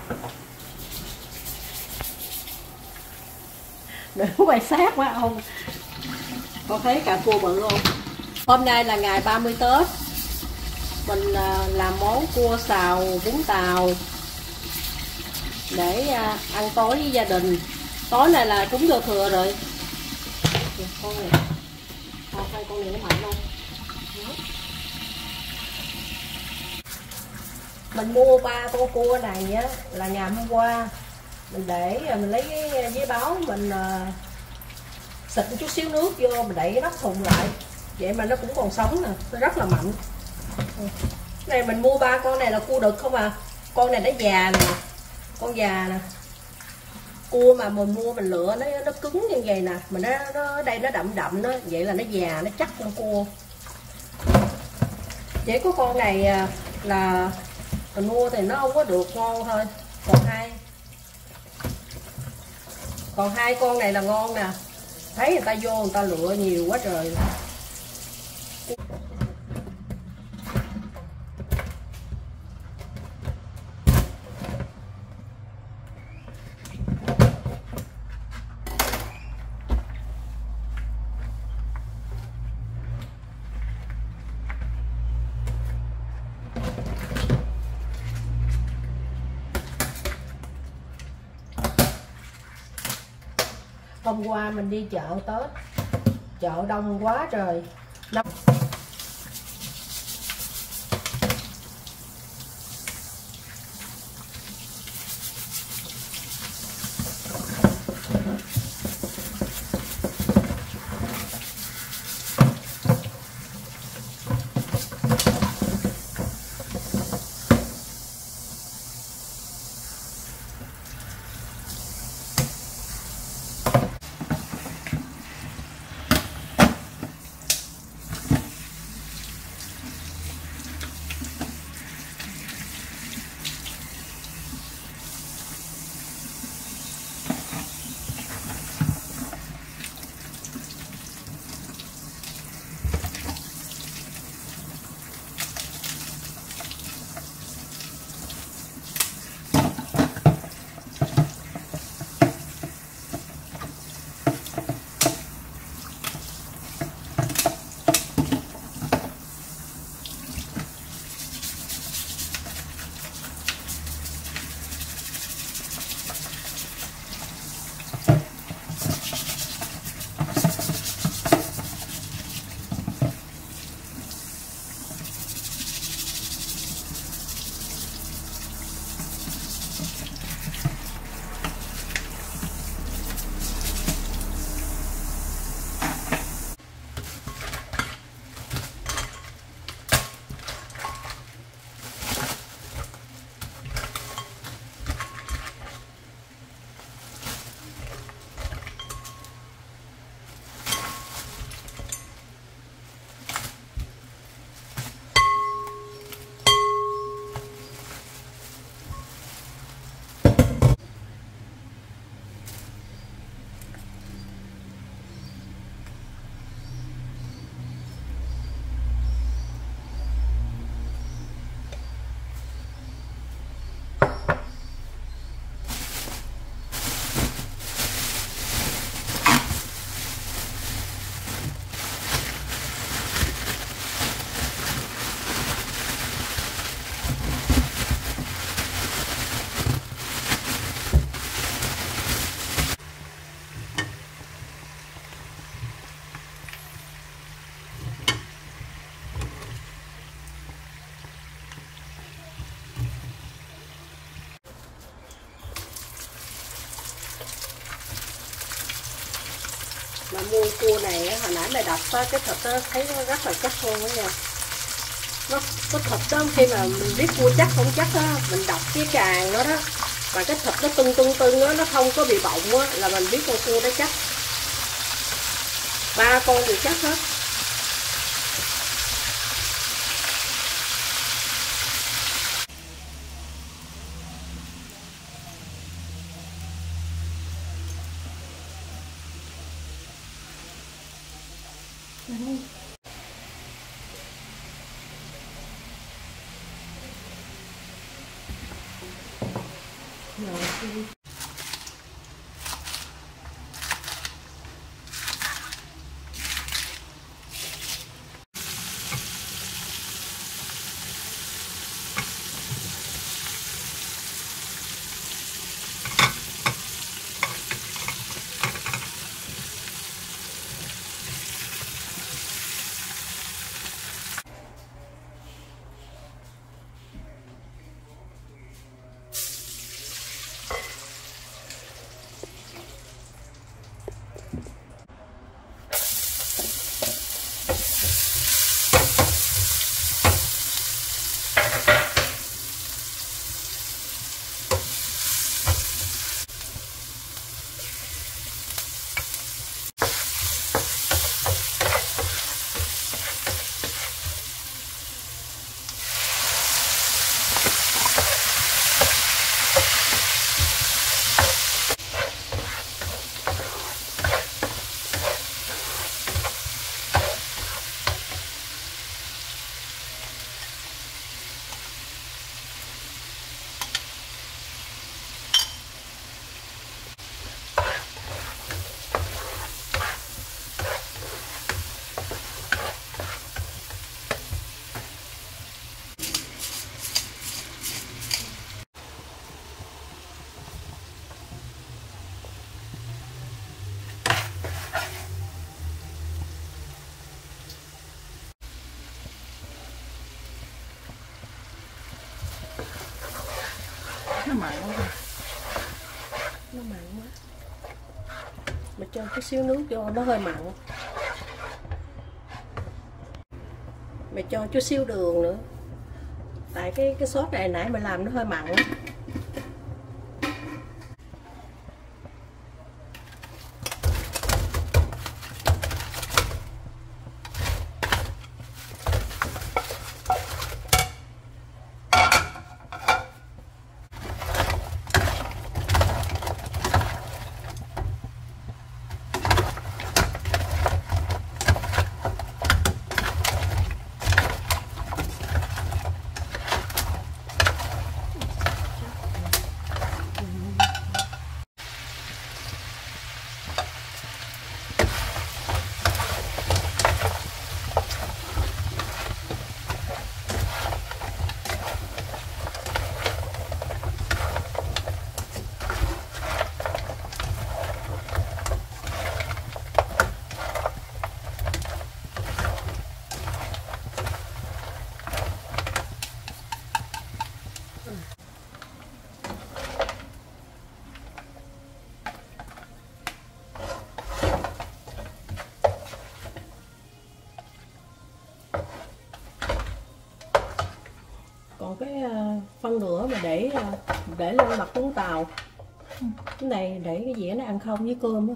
Đừng quay sát quá ông. Con thấy cà cua bự không? Hôm nay là ngày 30 Tết. Mình làm món cua xào Vũng Tàu để ăn tối với gia đình. Tối này là trúng giao thừa rồi. Con này, con này nó mạnh không? Mình mua 3 con cua này á, là ngày hôm qua mình để mình lấy cái giấy báo mình xịt một chút xíu nước vô, mình đậy cái nắp thùng lại, vậy mà nó cũng còn sống nè, nó rất là mạnh. Này mình mua 3 con này là cua đực không à, con này nó già nè, con già nè. Cua mà mình mua mình lựa nó cứng như vậy nè, mà nó ở đây nó đậm đậm đó, vậy là nó già, nó chắc con cua. Chỉ có con này là mình mua thì nó không có được ngon thôi, còn hai con này là ngon nè. Thấy người ta vô người ta lựa nhiều quá trời. Hôm qua mình đi chợ Tết, chợ đông quá trời. Mà mua cua này hồi nãy mày đập cái thịt đó, thấy nó rất là chắc luôn đó nha. Nó cái thịt đó khi mà mình biết cua chắc không chắc á, mình đập cái càng đó đó mà cái thịt nó tưng á, nó không có bị bọng á, là mình biết con cua đó chắc. 3 con thì chắc hết. Rồi. Nó mặn quá. Nó mặn quá. Mình cho chút xíu nước vô, nó hơi mặn. Mày cho chút xíu đường nữa. Tại cái sốt này nãy mày làm nó hơi mặn á. Còn cái phân nữa mà để lên mặt cuốn tàu. Cái này để cái dĩa nó ăn không với cơm á.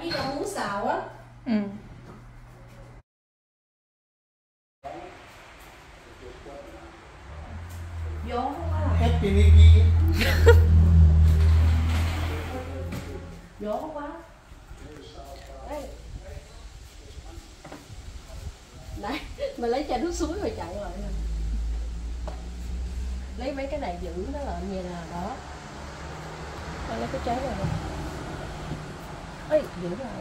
với rau muống xào á. Ừ. Gió quá à. Hết trên đi. Gió quá. Đây. Này, mà lấy chai nước suối rồi chạy lại nè. Lấy mấy cái này giữ nó lại như là đó. Thôi lấy cái trái này nè. Ê, giữ lại.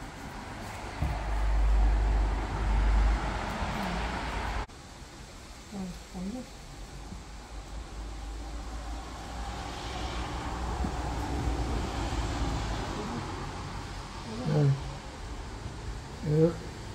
Được. Được.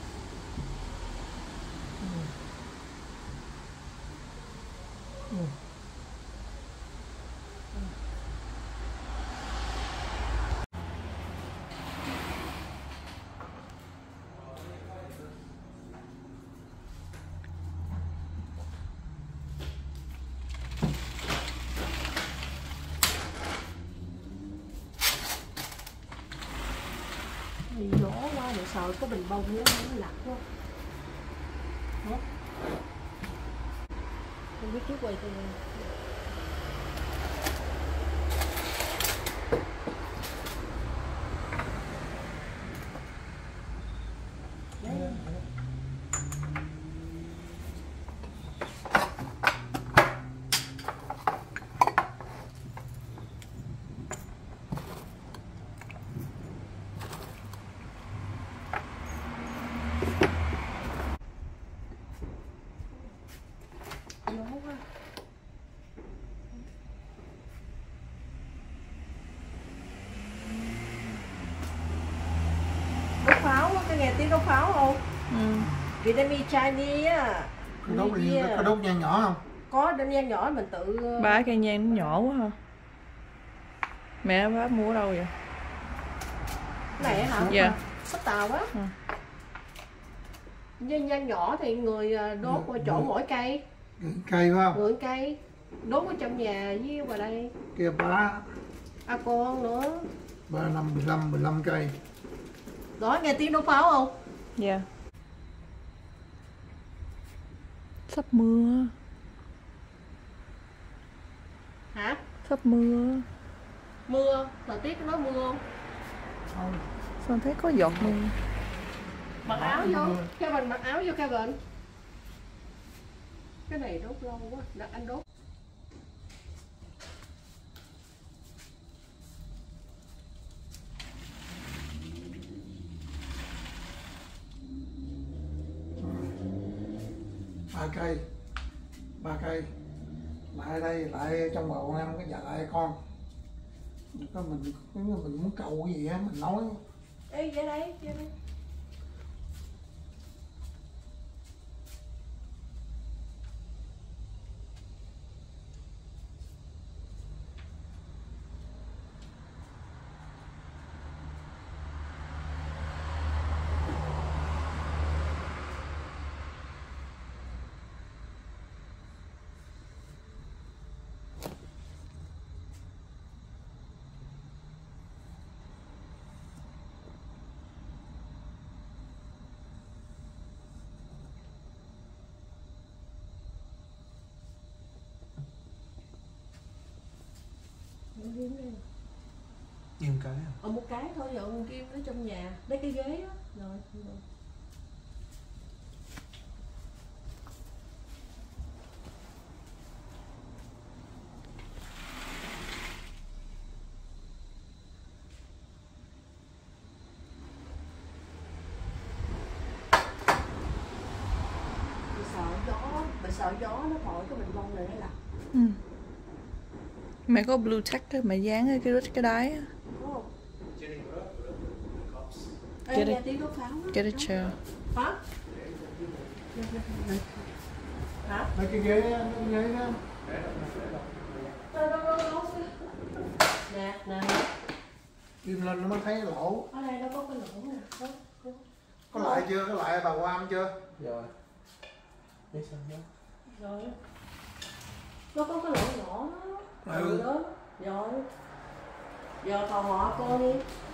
Gió quá để sợ cái bình bông nó lặt quá. Hả? Không biết trước quay tôi. Đốt pháo á, cái nghe tiếng đốt pháo không? Ừ. Vietnamese Chinese á. Có đốt nhang nhỏ không? Có đốt nhang nhỏ mình tự. Ba cây nhang nó nhỏ quá ha. Mẹ bá mua ở đâu vậy? Cái này hả? Dạ. Sắp tàu á. Ừ. Với nhang nhỏ thì người đốt qua chỗ mỗi cây. Cây phải không? Người cây. Đốt ở trong nhà với ngoài đây. Kia ba. Con nữa. 3, 5, 15 cây. Đó, nghe tiếng đốt pháo không? Dạ. Sắp mưa. Hả? Sắp mưa. Mưa, thời tiết nó mưa không? Sao thấy có giọt mưa? Mặc áo vô, Kevin mặc áo vô Kevin. Cái này đốt lâu quá, đã anh đốt. Ba cây lại đây, lại trong bầu em cái vợ con có mình muốn cầu cái gì á mình nói. Ê, về đây, về đây. Nhiều cái à? Một cái thôi, giờ ông kêu nó trong nhà lấy cái ghế á. Rồi. Bà sợ gió nó thổi cái bình bông này nó lặt. Ừ. Mẹ có blue tack đó, mẹ dán ở cái đáy á. Ê, nghe tiếng đốt pháo á. Get a chair. Hả? Hả? Mấy cái ghế đó. Đâu. Nè. Kim lên nó mới thấy lỗ. Ở đây nó có cái lỗ nè. Có lại chưa? Có lại bà Quam chưa? Rồi. Biết sao nhá. Rồi. Nó có cái lỗ nhỏ đó. Ừ. Đó. Rồi. Giờ tò mò cô đi.